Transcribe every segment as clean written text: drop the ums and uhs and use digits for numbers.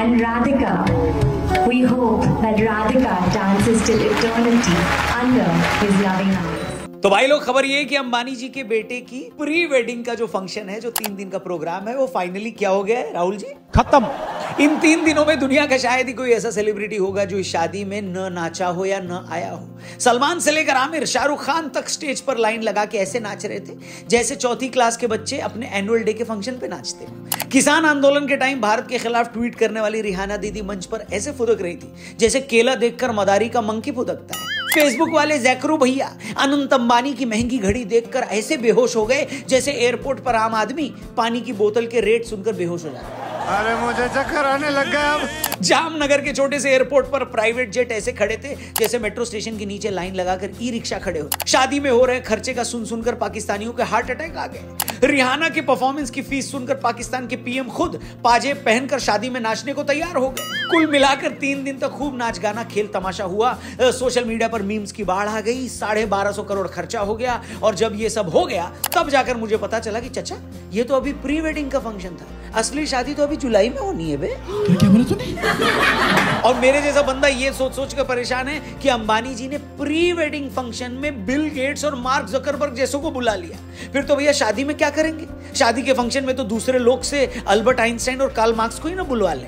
and Radhika. We hope that Radhika dances till eternity under his loving eyes. तो भाई लोग, खबर ये है कि अंबानी जी के बेटे की प्री वेडिंग का जो फंक्शन है, जो 3 दिन का प्रोग्राम है, वो फाइनली क्या हो गया है राहुल जी? खत्म। इन 3 दिनों में दुनिया का शायद ही कोई ऐसा सेलिब्रिटी होगा जो इस शादी में न नाचा हो या न आया हो। सलमान से लेकर आमिर, शाहरुख खान तक स्टेज पर लाइन लगा के ऐसे नाच रहे थे जैसे चौथी क्लास के बच्चे अपने एनुअल डे के फंक्शन पे नाचते हो। किसान आंदोलन के टाइम भारत के खिलाफ ट्वीट करने वाली रिहाना दीदी मंच पर ऐसे फुदक रही थी जैसे केला देखकर मदारी का मंकी फुदकता है। फेसबुक वाले जैकरू भैया अनंत अंबानी की महंगी घड़ी देखकर ऐसे बेहोश हो गए जैसे एयरपोर्ट पर आम आदमी पानी की बोतल के रेट सुनकर बेहोश हो जाता है। अरे मुझे चक्कर आने लग गया अब। जामनगर के छोटे से एयरपोर्ट पर प्राइवेट जेट ऐसे खड़े थे जैसे मेट्रो स्टेशन के नीचे लाइन लगाकर ई रिक्शा खड़े हो। शादी में हो रहे खर्चे का सुनकर पाकिस्तानियों के हार्ट अटैक आ गए। रिहाना के परफॉर्मेंस की फीस सुनकर पाकिस्तान के पीएम खुद पाजेब पहनकर शादी में नाचने को तैयार हो गए। कुल मिलाकर 3 दिन तक खूब नाच गाना खेल तमाशा हुआ। सोशल मीडिया पर मीम्स की बाढ़ आ गई। 1250 करोड़ खर्चा हो गया। और जब ये सब हो गया तब जाकर मुझे पता चला कि चचा, ये तो अभी प्री वेडिंग का फंक्शन था, असली शादी तो अभी जुलाई में होनी है बे। क्या मैंने सुनी? और मेरे जैसा बंदा ये सोच कर परेशान है कि अंबानी जी ने प्री वेडिंग फंक्शन में बिल गेट्स और मार्क जकरबर्ग जैसों को बुला लिया। फिर तो भैया शादी में क्या करेंगे? शादी के फंक्शन में तो दूसरे लोग से अल्बर्ट आइंस्टाइन और कार्ल मार्क्स को ही ना बुलवा लें।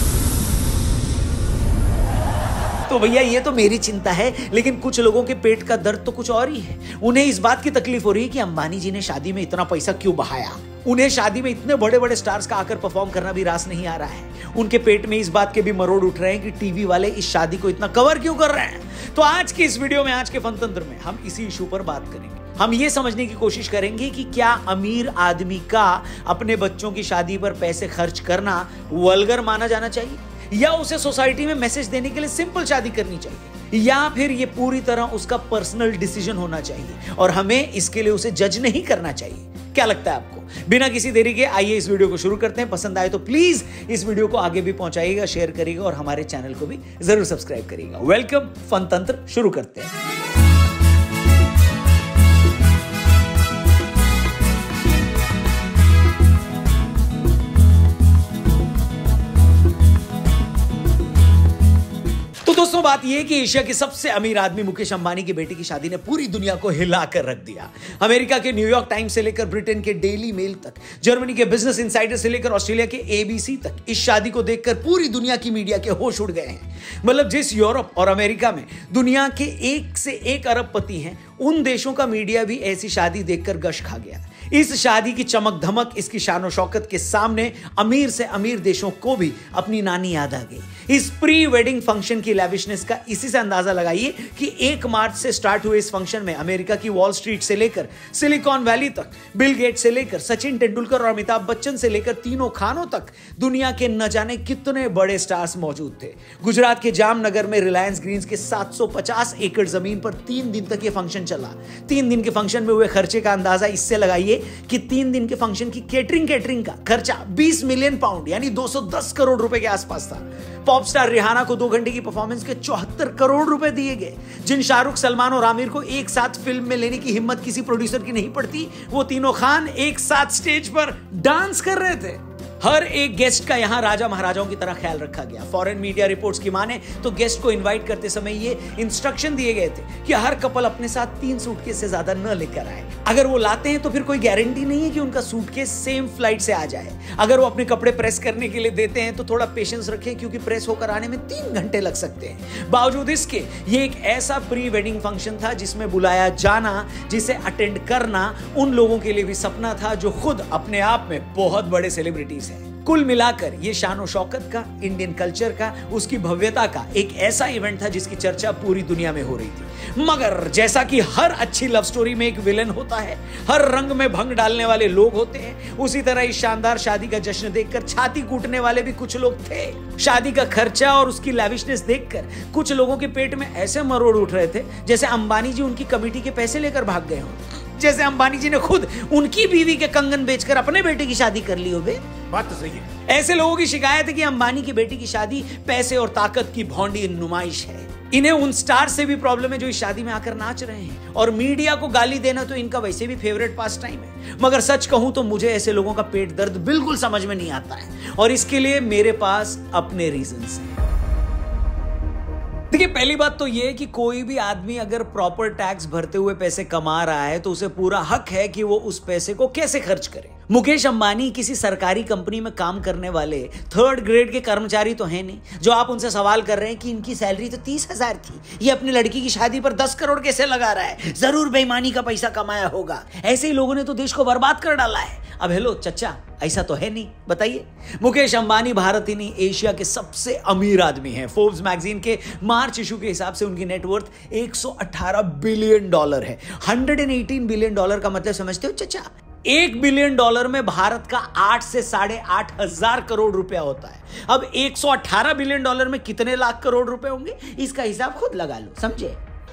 तो भैया ये तो मेरी चिंता है, लेकिन कुछ लोगों के पेट का दर्द तो कुछ और ही है। उन्हें इस बात की तकलीफ हो रही है कि अंबानी जी ने शादी में इतना पैसा क्यों बहाया। उन्हें शादी में इतने बड़े बड़े स्टार्स का आकर परफॉर्म करना भी रास नहीं आ रहा है। उनके पेट में इस बात के भी मरोड़ उठ रहे हैं कि टीवी वाले इस शादी को इतना कवर क्यों कर रहे हैं। तो आज के इस वीडियो में, आज के फनतंत्र में हम इसी इशू पर बात करेंगे। हम ये समझने की कोशिश करेंगे कि क्या अमीर आदमी का अपने बच्चों की शादी पर पैसे खर्च करना वल्गर माना जाना चाहिए, या उसे सोसाइटी में मैसेज देने के लिए सिंपल शादी करनी चाहिए, या फिर ये पूरी तरह उसका पर्सनल डिसीजन होना चाहिए और हमें इसके लिए उसे जज नहीं करना चाहिए। क्या लगता है आपको? बिना किसी देरी के आइए इस वीडियो को शुरू करते हैं। पसंद आए तो प्लीज इस वीडियो को आगे भी पहुंचाइएगा, शेयर करिएगा और हमारे चैनल को भी जरूर सब्सक्राइब करिएगा। वेलकम, फनतंत्र शुरू करते हैं। दोस्तों, बात यह है कि एशिया के सबसे अमीर आदमी मुकेश अंबानी की बेटी की शादी ने पूरी दुनिया को हिलाकर रख दिया। अमेरिका के न्यूयॉर्क टाइम्स से लेकर ब्रिटेन के डेली मेल तक, जर्मनी के बिजनेस इनसाइडर से लेकर ऑस्ट्रेलिया के एबीसी तक इस शादी को देखकर पूरी दुनिया की मीडिया के होश उड़ गए हैं। मतलब जिस यूरोप और अमेरिका में दुनिया के 1 से 1 अरबपति हैं, उन देशों का मीडिया भी ऐसी शादी देखकर गश खा गया। इस शादी की चमक धमक, इसकी शान शौकत के सामने अमीर से अमीर देशों को भी अपनी नानी याद आ गई। इस प्री वेडिंग फंक्शन की लैविशनेस का इसी से अंदाजा लगाइए कि 1 मार्च से स्टार्ट हुए इस फंक्शन में अमेरिका की वॉल स्ट्रीट से लेकर सिलिकॉन वैली तक, बिल गेट्स से लेकर सचिन तेंदुलकर और अमिताभ बच्चन से लेकर तीनों खानों तक दुनिया के न जाने कितने बड़े स्टार्स मौजूद थे। गुजरात के जामनगर में रिलायंस ग्रीन्स के 750 एकड़ जमीन पर 3 दिन तक यह फंक्शन चला। 3 दिन के फंक्शन में हुए खर्चे का अंदाजा इससे लगाइए कि 3 दिन के फंक्शन की केटरिंग का खर्चा 20 मिलियन पाउंड यानी 210 करोड़ रुपए के आसपास था। पॉप स्टार रिहाना को 2 घंटे की परफॉर्मेंस के 74 करोड़ रुपए दिए गए। जिन शाहरुख, सलमान और आमिर को एक साथ फिल्म में लेने की हिम्मत किसी प्रोड्यूसर की नहीं पड़ती, वो तीनों खान एक साथ स्टेज पर डांस कर रहे थे। हर एक गेस्ट का यहां राजा महाराजाओं की तरह ख्याल रखा गया। फॉरेन मीडिया रिपोर्ट्स की माने तो गेस्ट को इनवाइट करते समय ये इंस्ट्रक्शन दिए गए थे कि हर कपल अपने साथ 3 सूटकेस से ज्यादा न लेकर आए। अगर वो लाते हैं तो फिर कोई गारंटी नहीं है कि उनका सूटकेस सेम फ्लाइट से आ जाए। अगर वो अपने कपड़े प्रेस करने के लिए देते हैं तो थोड़ा पेशेंस रखें, क्योंकि प्रेस होकर आने में 3 घंटे लग सकते हैं। बावजूद इसके ये एक ऐसा प्री वेडिंग फंक्शन था जिसमें बुलाया जाना, जिसे अटेंड करना उन लोगों के लिए भी सपना था जो खुद अपने आप में बहुत बड़े सेलिब्रिटीज हैं। कुल मिलाकर ये शान और शौकत का, इंडियन कल्चर का, उसकी भव्यता का एक ऐसा इवेंट था जिसकी चर्चा पूरी दुनिया में हो रही थी। मगर जैसा कि हर अच्छी लव स्टोरी में एक विलन होता है, हर रंग में भंग डालने वाले लोग होते हैं, उसी तरह इस शानदार शादी का जश्न देखकर छाती कूटने वाले भी कुछ लोग थे। शादी का खर्चा और उसकी लैविशनेस देखकर कुछ लोगों के पेट में ऐसे मरोड़ उठ रहे थे जैसे अंबानी जी उनकी कमेटी के पैसे लेकर भाग गए हों। जैसे अंबानी जी ने खुद उनकी बीवी के कंगन बेचकर अपने बेटे की शादी कर ली हो बे। बात तो सही है। ऐसे लोगों की शिकायत है कि अंबानी की बेटी की शादी पैसे और ताकत की भौंडी नुमाइश है। इन्हें उन स्टार से भी प्रॉब्लम है जो इस शादी में आकर नाच रहे हैं, और मीडिया को गाली देना तो इनका वैसे भी फेवरेट पास टाइम है। मगर सच कहूं तो मुझे ऐसे लोगों का पेट दर्द बिल्कुल समझ में नहीं आता है, और इसके लिए मेरे पास अपने रीजंस हैं। देखिए, पहली बात तो यह है कि कोई भी आदमी अगर प्रॉपर टैक्स भरते हुए पैसे कमा रहा है तो उसे पूरा हक है कि वो उस पैसे को कैसे खर्च करे। मुकेश अंबानी किसी सरकारी कंपनी में काम करने वाले 3rd ग्रेड के कर्मचारी तो हैं नहीं, जो आप उनसे सवाल कर रहे हैं कि इनकी सैलरी तो 30,000 थी, ये अपनी लड़की की शादी पर 10 करोड़ कैसे लगा रहा है, जरूर बेईमानी का पैसा कमाया होगा। ऐसे ही लोगों ने तो देश को बर्बाद कर डाला है। अब हेलो चचा, ऐसा तो है नहीं, बताइए। मुकेश अंबानी भारत ही नहीं, एशिया के सबसे अमीर आदमी हैं। फोर्ब्स मैगजीन के मार्च इशू के हिसाब से उनकी नेटवर्थ $118 बिलियन है। $118 बिलियन का मतलब समझते हो चचा? $1 बिलियन में भारत का 8 से 8.5 हजार करोड़ रुपया होता है। अब $118 बिलियन में कितने लाख करोड़ रुपए होंगे, इसका हिसाब खुद लगा लो, समझे?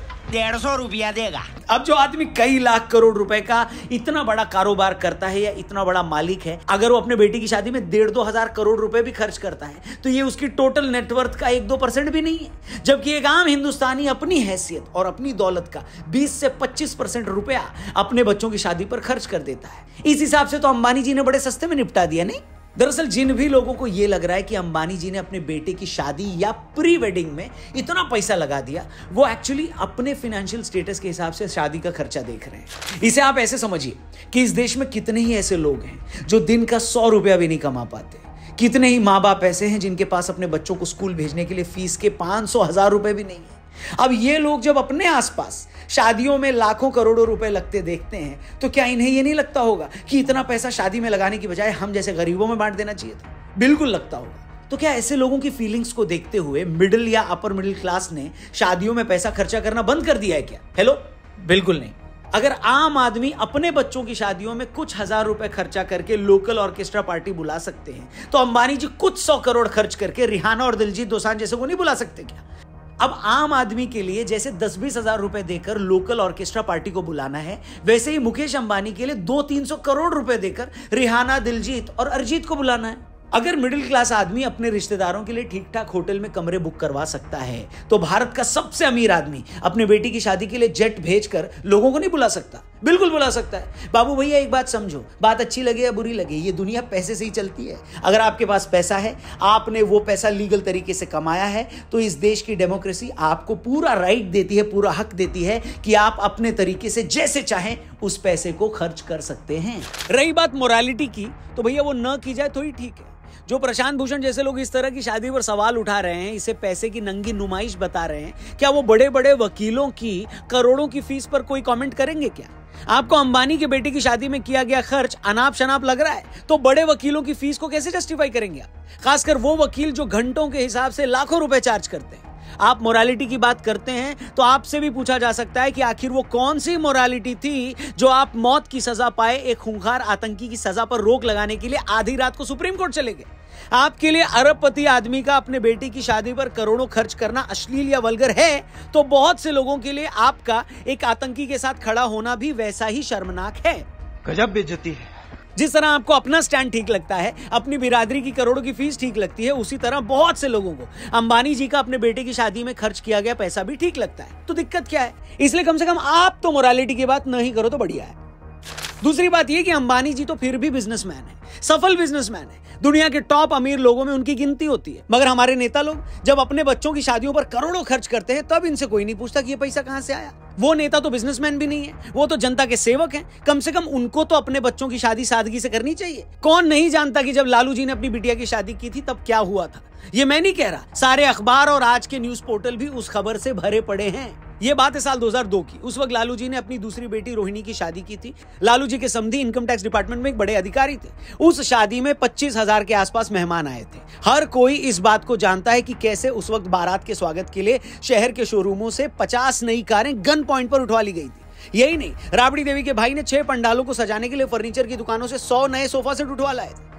150 रुपया देगा। अब जो आदमी कई लाख करोड़ रुपए का इतना बड़ा कारोबार करता है या इतना बड़ा मालिक है, अगर वो अपने बेटी की शादी में 1.5-2 हजार करोड़ रुपए भी खर्च करता है तो ये उसकी टोटल नेटवर्थ का 1-2% भी नहीं है। जबकि एक आम हिंदुस्तानी अपनी हैसियत और अपनी दौलत का 20 से 25% रुपया अपने बच्चों की शादी पर खर्च कर देता है। इस हिसाब से तो अंबानी जी ने बड़े सस्ते में निपटा दिया, नहीं? दरअसल जिन भी लोगों को यह लग रहा है कि अंबानी जी ने अपने बेटे की शादी या प्री वेडिंग में इतना पैसा लगा दिया, वो एक्चुअली अपने फाइनेंशियल स्टेटस के हिसाब से शादी का खर्चा देख रहे हैं। इसे आप ऐसे समझिए कि इस देश में कितने ही ऐसे लोग हैं जो दिन का 100 रुपया भी नहीं कमा पाते। कितने ही माँ बाप ऐसे हैं जिनके पास अपने बच्चों को स्कूल भेजने के लिए फीस के 500-1000 रुपए भी नहीं है। अब ये लोग जब अपने आसपास शादियों में लाखों करोड़ों रुपए लगते देखते हैं तो क्या इन्हें ये नहीं लगता होगा कि इतना पैसा शादी में लगाने की बजाय हम जैसे गरीबों में बांट देना चाहिए था? बिल्कुल लगता होगा। तो क्या ऐसे लोगों की फीलिंग्स को देखते हुए मिडिल या अपर मिडिल क्लास ने शादियों में पैसा खर्चा करना बंद कर दिया है क्या? हेलो, बिल्कुल नहीं। अगर आम आदमी अपने बच्चों की शादियों में कुछ हजार रुपए खर्चा करके लोकल ऑर्केस्ट्रा पार्टी बुला सकते हैं, तो अंबानी जी कुछ 100 करोड़ खर्च करके रिहाना और दिलजीत दोसांझ जैसे को नहीं बुला सकते क्या? अब आम आदमी के लिए जैसे 10-20 हजार रुपए देकर लोकल ऑर्केस्ट्रा पार्टी को बुलाना है, वैसे ही मुकेश अंबानी के लिए 200-300 करोड़ रुपए देकर रिहाना, दिलजीत और अरिजीत को बुलाना है। अगर मिडिल क्लास आदमी अपने रिश्तेदारों के लिए ठीक ठाक होटल में कमरे बुक करवा सकता है, तो भारत का सबसे अमीर आदमी अपने बेटी की शादी के लिए जेट भेजकर लोगों को नहीं बुला सकता? बिल्कुल बुला सकता है। बाबू भैया एक बात समझो, बात अच्छी लगे या बुरी लगे, ये दुनिया पैसे से ही चलती है। अगर आपके पास पैसा है, आपने वो पैसा लीगल तरीके से कमाया है, तो इस देश की डेमोक्रेसी आपको पूरा राइट देती है, पूरा हक देती है कि आप अपने तरीके से जैसे चाहें उस पैसे को खर्च कर सकते हैं। रही बात मोरालिटी की, तो भैया वो न की जाए तो ही ठीक है। जो प्रशांत भूषण जैसे लोग इस तरह की शादी पर सवाल उठा रहे हैं, इसे पैसे की नंगी नुमाइश बता रहे हैं, क्या वो बड़े बड़े वकीलों की करोड़ों की फीस पर कोई कमेंट करेंगे क्या? आपको अंबानी के बेटे की शादी में किया गया खर्च अनाप शनाप लग रहा है, तो बड़े वकीलों की फीस को कैसे जस्टिफाई करेंगे आप? खासकर वो वकील जो घंटों के हिसाब से लाखों रुपए चार्ज करते हैं। आप मोरालिटी की बात करते हैं तो आपसे भी पूछा जा सकता है कि आखिर वो कौन सी मोरालिटी थी जो आप मौत की सजा पाए एक खूंखार आतंकी की सजा पर रोक लगाने के लिए आधी रात को सुप्रीम कोर्ट चले गए? आपके लिए अरबपति आदमी का अपने बेटी की शादी पर करोड़ों खर्च करना अश्लील या वल्गर है, तो बहुत से लोगों के लिए आपका एक आतंकी के साथ खड़ा होना भी वैसा ही शर्मनाक है। गजब बेइज्जती है। जिस तरह आपको अपना स्टैंड ठीक लगता है, अपनी बिरादरी की करोड़ों की फीस ठीक लगती है, उसी तरह बहुत से लोगों को अंबानी जी का अपने बेटे की शादी में खर्च किया गया पैसा भी ठीक लगता है। तो दिक्कत क्या है? इसलिए कम से कम आप तो मोरालिटी की बात नहीं करो तो बढ़िया है। दूसरी बात यह कि अंबानी जी तो फिर भी बिजनेसमैन है, सफल बिजनेसमैन है। दुनिया के टॉप अमीर लोगों में उनकी गिनती होती है। मगर हमारे नेता लोग जब अपने बच्चों की शादियों पर करोड़ों खर्च करते हैं, तब इनसे कोई नहीं पूछता कि ये पैसा कहां से आया। वो नेता तो बिजनेसमैन भी नहीं है, वो तो जनता के सेवक हैं। कम से कम उनको तो अपने बच्चों की शादी सादगी से करनी चाहिए। कौन नहीं जानता कि जब लालू जी ने अपनी बिटिया की शादी की थी तब क्या हुआ था? ये मैं नहीं कह रहा, सारे अखबार और आज के न्यूज पोर्टल भी उस खबर से भरे पड़े हैं। ये बात है साल 2002 की। उस वक्त लालू जी ने अपनी दूसरी बेटी रोहिणी की शादी की थी। लालू जी के समधी इनकम टैक्स डिपार्टमेंट में एक बड़े अधिकारी थे। उस शादी में 25,000 के आसपास मेहमान आए थे। हर कोई इस बात को जानता है कि कैसे उस वक्त बारात के स्वागत के लिए शहर के शोरूमों से 50 नई कारें गन पॉइंट पर उठवा ली गई थी। यही नहीं, राबड़ी देवी के भाई ने 6 पंडालों को सजाने के लिए फर्नीचर की दुकानों से 100 नए सोफा सेट उठवा लाए थे।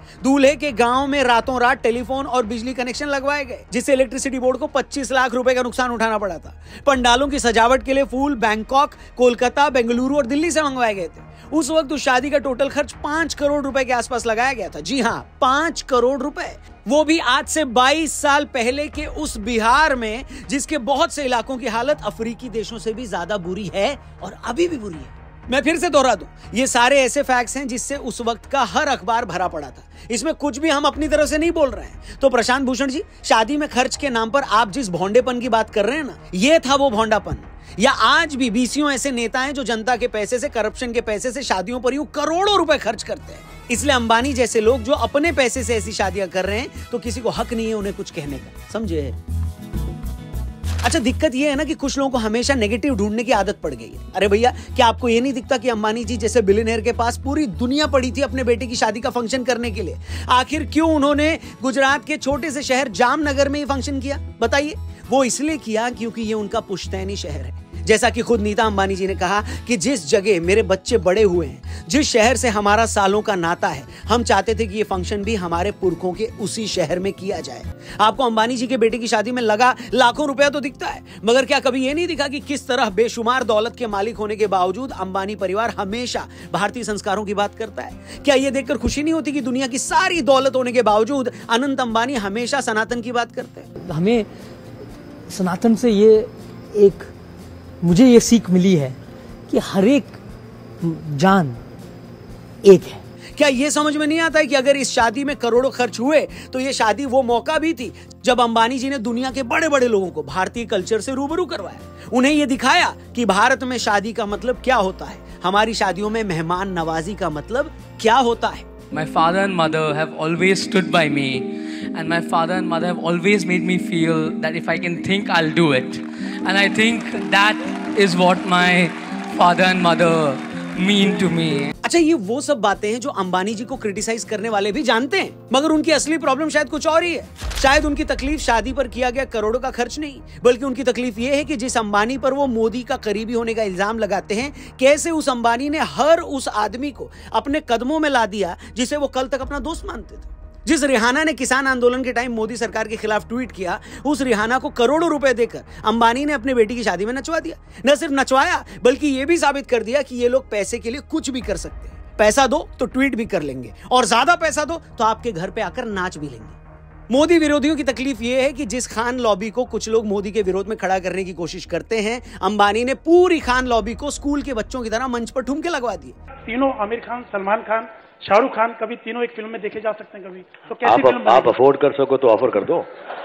दूल्हे के गांव में रातों रात टेलीफोन और बिजली कनेक्शन लगवाए गए, जिससे इलेक्ट्रिसिटी बोर्ड को 25 लाख रुपए का नुकसान उठाना पड़ा था। पंडालों की सजावट के लिए फूल बैंकॉक, कोलकाता, बेंगलुरु और दिल्ली से मंगवाए गए थे। उस वक्त उस शादी का टोटल खर्च 5 करोड़ रुपए के आसपास लगाया गया था। जी हां, 5 करोड़ रुपए, वो भी आज से 22 साल पहले के उस बिहार में, जिसके बहुत से इलाकों की हालत अफ्रीकी देशों से भी ज्यादा बुरी है और अभी भी बुरी है। मैं फिर से दोहरा दूं, ये सारे ऐसे फैक्ट्स हैं जिससे उस वक्त का हर अखबार भरा पड़ा था। इसमें कुछ भी हम अपनी तरफ से नहीं बोल रहे हैं। तो प्रशांत भूषण जी, शादी में खर्च के नाम पर आप जिस भोंडेपन की बात कर रहे हैं ना, ये था वो भोंडापन। या आज भी 20 ऐसे नेता हैं जो जनता के पैसे से, करप्शन के पैसे से शादियों पर यूं करोड़ों रुपए खर्च करते हैं। इसलिए अंबानी जैसे लोग जो अपने पैसे से ऐसी शादियां कर रहे हैं, तो किसी को हक नहीं है उन्हें कुछ कहने का, समझे? अच्छा, दिक्कत यह है ना कि कुछ लोगों को हमेशा नेगेटिव ढूंढने की आदत पड़ गई है। अरे भैया, क्या आपको यह नहीं दिखता कि अंबानी जी जैसे बिलियनियर के पास पूरी दुनिया पड़ी थी अपने बेटे की शादी का फंक्शन करने के लिए? आखिर क्यों उन्होंने गुजरात के छोटे से शहर जामनगर में ही फंक्शन किया, बताइए? वो इसलिए किया क्योंकि ये उनका पुश्तैनी शहर है। जैसा कि खुद नीता अंबानी जी ने कहा कि जिस जगह मेरे बच्चे बड़े हुए हैं, जिस शहर से हमारा सालों का नाता है, हम चाहते थे कि ये फंक्शन भी हमारे पुरखों के उसी शहर में किया जाए। आपको अंबानी जी के बेटे की शादी में लगा लाखों रुपया तो दिखता है, मगर क्या कभी ये नहीं दिखा कि किस तरह बेशुमार दौलत के मालिक होने के बावजूद अंबानी परिवार हमेशा भारतीय संस्कारों की बात करता है? क्या ये देखकर खुशी नहीं होती कि दुनिया की सारी दौलत होने के बावजूद अनंत अंबानी हमेशा सनातन की बात करते हैं? हमें सनातन से मुझे ये सीख मिली है कि हर एक जान एक है। क्या ये समझ में नहीं आता है कि अगर इस शादी में करोड़ों खर्च हुए तो ये शादी वो मौका भी थी जब अंबानी जी ने दुनिया के बड़े बड़े लोगों को भारतीय कल्चर से रूबरू करवाया, उन्हें ये दिखाया कि भारत में शादी का मतलब क्या होता है, हमारी शादियों में मेहमान नवाजी का मतलब क्या होता है। My father and mother have always stood by me, and my father and mother have always made me feel that if I can think, I'll do it. And I think that is what my father and mother mean to me. अच्छा, ये वो सब बातें हैं जो अंबानी जी को criticise करने वाले भी जानते हैं, मगर उनकी असली प्रॉब्लम शायद कुछ और ही है। शायद उनकी तकलीफ शादी पर किया गया करोड़ों का खर्च नहीं, बल्कि उनकी तकलीफ ये है कि जिस अंबानी पर वो मोदी का करीबी होने का इल्जाम लगाते हैं, कैसे उस अंबानी ने हर उस आदमी को अपने कदमों में ला दिया जिसे वो कल तक अपना दोस्त मानते थे। जिस रिहाना ने किसान आंदोलन के टाइम मोदी सरकार के खिलाफ ट्वीट किया, उस रिहाना को करोड़ों रुपए देकर अंबानी ने अपने बेटी की शादी में नचवा दिया। न सिर्फ नचवाया, बल्कि यह भी साबित कर दिया कि ये लोग पैसे के लिए कुछ भी कर सकते हैं। पैसा दो तो ट्वीट भी कर लेंगे, और ज्यादा पैसा दो तो आपके घर पे आकर नाच भी लेंगे। मोदी विरोधियों की तकलीफ यह है कि जिस खान लॉबी को कुछ लोग मोदी के विरोध में खड़ा करने की कोशिश करते हैं, अंबानी ने पूरी खान लॉबी को स्कूल के बच्चों की तरह मंच पर ठुमके लगवा दिए। तीनों, आमिर खान, सलमान खान, शाहरुख खान, कभी तीनों एक फिल्म में देखे जा सकते हैं। कभी तो कैसी फिल्म आप अफोर्ड कर सको तो ऑफर कर दो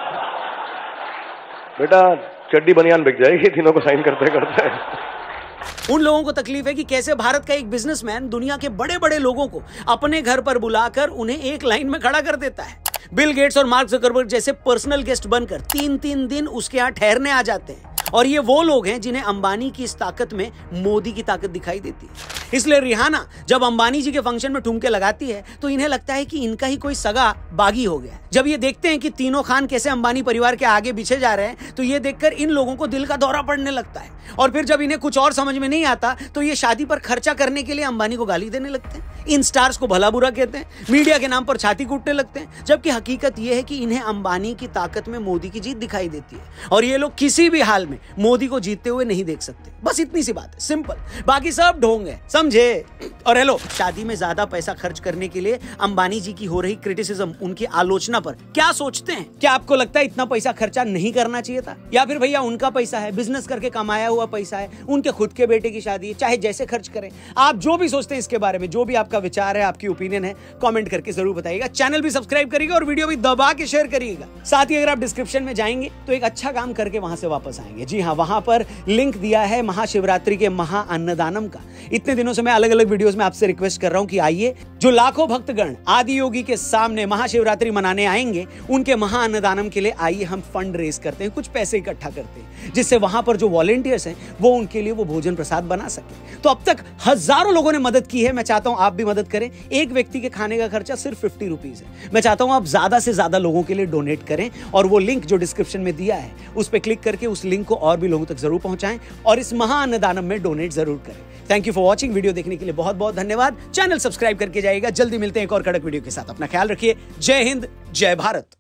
बेटा, चड्डी बनियान बिक जाएगी तीनों को साइन करते करते। उन लोगों को तकलीफ है कि कैसे भारत का एक बिजनेसमैन दुनिया के बड़े बड़े लोगों को अपने घर पर बुलाकर उन्हें एक लाइन में खड़ा कर देता है। बिल गेट्स और मार्क ज़करबर्ग जैसे पर्सनल गेस्ट बनकर 3-3 दिन उसके यहाँ ठहरने आ जाते हैं, और ये वो लोग हैं जिन्हें अंबानी की इस ताकत में मोदी की ताकत दिखाई देती है। इसलिए रिहाना जब अंबानी जी के फंक्शन में ठुमके लगाती है तो इन्हें लगता है कि इनका ही कोई सगा बागी हो गया है। जब ये देखते हैं कि तीनों खान कैसे अंबानी परिवार के आगे बिछे जा रहे हैं, तो ये देखकर इन लोगों को दिल का दौरा पड़ने लगता है। और फिर जब इन्हें कुछ और समझ में नहीं आता तो ये शादी पर खर्चा करने के लिए अंबानी को गाली देने लगते हैं, इन स्टार्स को भला बुरा कहते हैं, मीडिया के नाम पर छाती कूटने लगते हैं। जबकि हकीकत यह है कि इन्हें अंबानी की ताकत में मोदी की जीत दिखाई देती है, और ये लोग किसी भी हाल में मोदी को जीतते हुए नहीं देख सकते। बस इतनी सी बात है, सिंपल। बाकी सब ढोंग है, समझे? और हेलो, शादी में ज्यादा पैसा खर्च करने के लिए अंबानी जी की हो रही क्रिटिसिज्म, उनकी आलोचना पर क्या सोचते हैं? क्या आपको लगता है इतना पैसा खर्चा नहीं करना चाहिए था? या फिर भैया उनका पैसा है, बिजनेस करके कमाया हुआ पैसा है, उनके खुद के बेटे की शादी है, चाहे जैसे खर्च करें। आप जो भी सोचते हैं इसके बारे में, जो भी आपका विचार है, आपकी ओपिनियन है, कमेंट करके जरूर बताइएगा। चैनल भी सब्सक्राइब करिएगा और वीडियो भी दबा के शेयर करिएगा। साथ ही अगर आप डिस्क्रिप्शन में जाएंगे तो एक अच्छा काम करके वहां से वापस आएंगे। जी हाँ, वहां पर लिंक दिया है महाशिवरात्रि के महा अन्नदानम का। इतने दिनों से मैं अलग अलग वीडियोस में आपसे रिक्वेस्ट कर रहा हूं कि आइए, जो लाखों भक्तगण आदि योगी के सामने महाशिवरात्रि मनाने आएंगे, उनके महा अन्नदानम के लिए आइए हम फंड रेज करते हैं, कुछ पैसे इकट्ठा करते हैं, जिससे वहां पर जो वॉलंटियर्स हैं वो उनके लिए वो भोजन प्रसाद बना सके। तो अब तक हजारों लोगों ने मदद की है, मैं चाहता हूं आप भी भी मदद करें। एक व्यक्ति के खाने का खर्चा सिर्फ 50 रुपीज है। मैं चाहता हूं आप ज्यादा से ज्यादा लोगों के लिए डोनेट करें और वो लिंक जो डिस्क्रिप्शन में दिया है उस पर क्लिक करके उस लिंक को और भी लोगों तक जरूर पहुंचाएं और इस महा अन्नदानम में डोनेट जरूर करें। Thank you for watching. Video देखने के लिए बहुत बहुत धन्यवाद। चैनल सब्सक्राइब करके जाइएगा। जल्दी मिलते हैं एक और कड़क वीडियो के साथ। अपना ख्याल रखिए। जय हिंद, जय भारत।